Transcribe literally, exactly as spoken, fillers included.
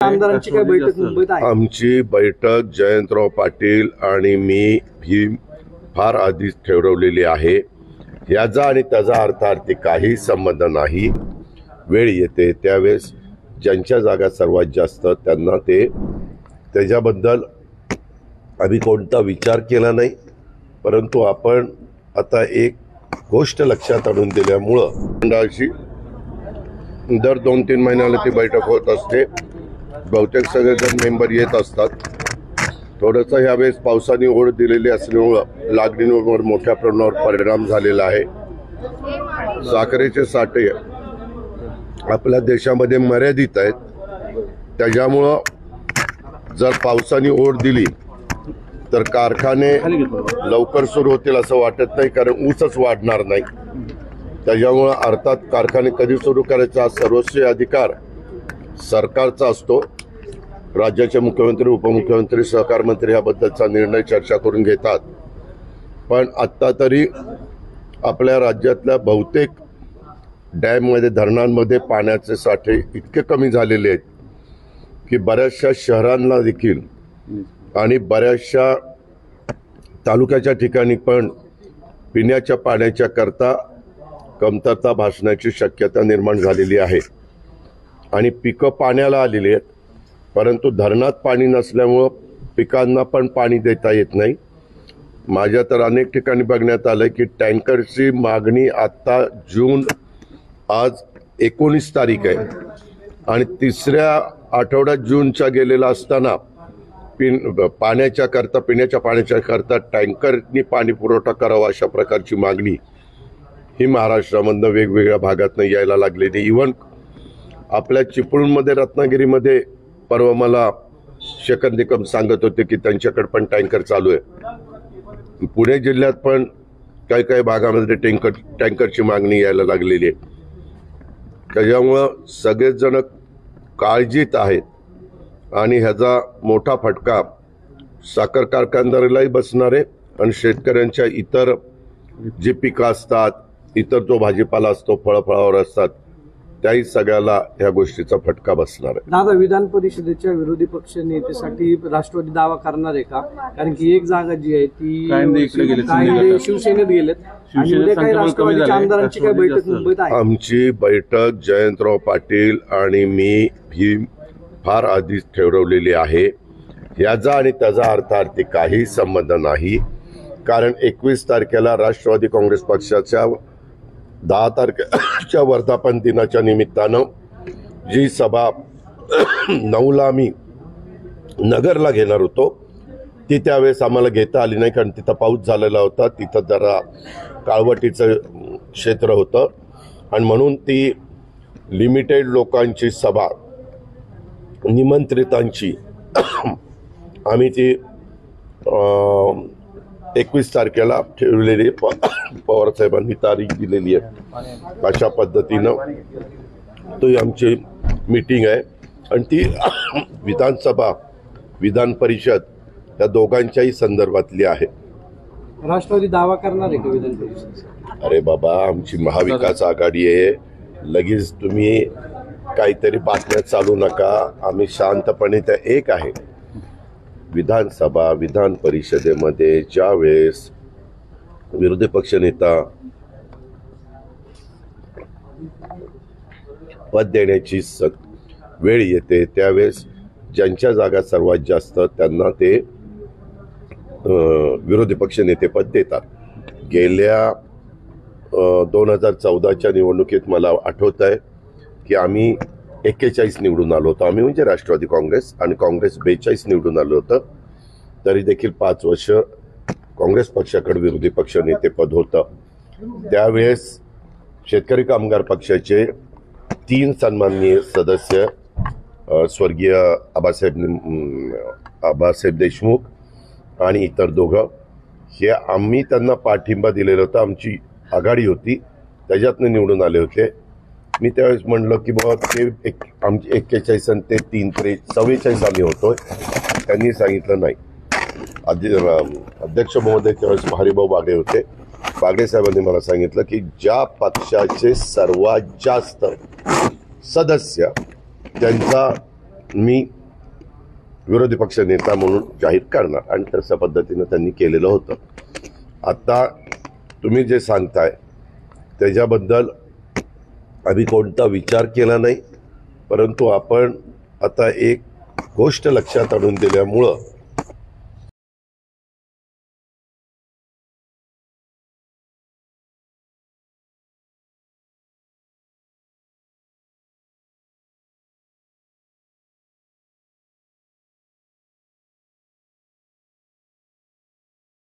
आमदारांची काय बैठक मुंबईत आहे? आमची बैठक जयंतराव पाटील आणि मी ही फार आधीच ठरवलेली आहे. याचा आणि त्याचा अर्थार्थी काही संबंध नाही. वेळ येते त्यावेळेस ज्यांच्या जागा सर्वात जास्त त्यांना ते त्याच्याबद्दल आम्ही कोणता विचार केला नाही. परंतु आपण आता एक गोष्ट लक्षात आणून दिल्यामुळं मंडळाची दर दोन तीन महिन्याला ती बैठक होत असते. बहुतेक सगळेजण मेंबर येत असतात. थोडंसं ह्यावेळेस पावसाने ओढ दिलेली असल्यामुळं लागणीवर मोठ्या प्रमाणावर परिणाम झालेला आहे. साखरेचे साठे आपल्या देशामध्ये मर्यादित आहेत. त्याच्यामुळं जर पावसाने ओढ दिली तर कारखाने लवकर सुरू होतील असं वाटत नाही, कारण ऊसच वाढणार नाही. त्याच्यामुळं अर्थात कारखाने कधी सुरू करायचा सर्वस्वी अधिकार सरकारचा असतो. राज्याचे मुख्यमंत्री, उपमुख्यमंत्री, सहकार मंत्री याबद्दलचा निर्णय चर्चा करून घेतात. पण आत्ता तरी आपल्या राज्यातल्या बहुतेक डॅममध्ये, धरणांमध्ये पाण्याचे साठे इतके कमी झालेले आहेत की बऱ्याचशा शहरांना देखील आणि बऱ्याचशा तालुक्याच्या ठिकाणी पण पिण्याच्या पाण्याच्या करता कमतरता भासण्याची शक्यता निर्माण झालेली आहे. आणि पिकं पाण्याला आलेली आहेत, परंतु धरणात पाणी नसल्यामुळं पिकांना पण पाणी देता येत नाही. माझ्या तर अनेक ठिकाणी बघण्यात आलं की टँकरची मागणी आत्ता जून, आज एकोणीस तारीख आहे आणि तिसऱ्या आठवड्यात जूनच्या गेलेला असताना पिन पाण्याच्या करता पिण्याच्या पाण्याच्या करता टँकरनी पाणी पुरवठा करावा अशा प्रकारची मागणी ही महाराष्ट्रामधनं वेगवेगळ्या भागातनं यायला लागलेली. इव्हन आपल्या चिपळूणमध्ये, रत्नागिरीमध्ये परवा मला शेखर निकम सांगत होते की त्यांच्याकडे पण टँकर चालू आहे. पुणे जिल्ह्यात पण काही काही भागामध्ये टँकर टँकरची मागणी यायला लागलेली आहे. त्याच्यामुळं सगळेच जण काळजीत आहेत आणि ह्याचा मोठा फटका साखर कारखानदारालाही बसणार आहे आणि शेतकऱ्यांच्या इतर जी पिकं असतात, इतर जो भाजीपाला असतो, फळफळावर असतात, त्याही सगळ्याला ह्या गोष्टीचा फटका बसणार आहे. दादा, विधान परिषदेच्या विरोधी पक्ष नेतेसाठी राष्ट्रवादी दावा करणार आहे का? कारण की एक जागा जी आहे ती शिवसेनेत गेलेत आणि उद्या काही राष्ट्रवादीच्या आमदारांची काय बैठक मुंबईत आहे? आमची बैठक जयंतराव पाटील आणि मी ही फार आधीच ठरवलेली आहे. याचा आणि त्याचा अर्थार्थी काही संबंध नाही. कारण एकवीस तारखेला राष्ट्रवादी काँग्रेस पक्षाच्या दहा तारखेच्या वर्धापन दिनाच्या निमित्तानं जी सभा नऊला आम्ही नगरला घेणार होतो ती त्यावेळेस आम्हाला घेता आली नाही, कारण तिथं पाऊस झालेला होता. तिथं जरा काळवटीचं क्षेत्र होतं आणि म्हणून ती लिमिटेड लोकांची सभा, निमंत्रितांची, आम्ही ती एकवीस तारखेला ठेवलेली पवार साहेबांनी तारीख दिलेली आहे. अशा पद्धतीनं तो आमची मीटिंग आहे आणि ती विधानसभा, विधान परिषद या दोघांच्याही संदर्भातली आहे. राष्ट्रवादी दावा करणार आहे का विधान परिषद? अरे बाबा, आमची महाविकास आघाडी आहे. लगेच तुम्ही काहीतरी बातम्या चालू नका. आम्ही शांतपणे त्या एक आहे. विधानसभा, विधान परिषदेमध्ये ज्या वेळेस विरोधी पक्षनेता पद देण्याची वेळ येते त्यावेळेस ज्यांच्या जागा सर्वात जास्त त्यांना ते विरोधी पक्षनेते पद देतात. गेल्या दोन हजार चौदाच्या निवडणुकीत मला आठवत आहे की आम्ही एक्केचाळीस निवडून आलो होतो. आम्ही म्हणजे राष्ट्रवादी काँग्रेस, आणि काँग्रेस बेचाळीस निवडून आलं होतं. तरी देखील पाच वर्ष काँग्रेस पक्षाकडे विरोधी पक्ष नेतेपद होतं. त्यावेळेस शेतकरी कामगार पक्षाचे तीन सन्माननीय सदस्य, स्वर्गीय आबासाहेब आबासाहेब देशमुख आणि इतर दोघं, हे आम्ही त्यांना पाठिंबा दिलेला होता. आमची आघाडी होती, त्याच्यातनं निवडून आले होते. मी त्यावेळेस म्हणलं की बाबा ते एक आमची एक्केचाळीस आणि ते तीन त्रे चव्वेचाळीस आम्ही होतोय. त्यांनी सांगितलं नाही. अध्यक्ष महोदय त्यावेळेस हरिभाऊ बागडे होते. बागडे साहेबांनी मला सांगितलं की ज्या पक्षाचे सर्वात जास्त सदस्य, त्यांचा मी विरोधी पक्ष नेता म्हणून जाहीर करणार आणि तशा पद्धतीनं त्यांनी केलेलं होतं. आता तुम्ही जे सांगताय त्याच्याबद्दल आम्ही कोणता विचार केला नाही, परंतु आपण आता एक गोष्ट लक्षात आणून दिल्यामुळं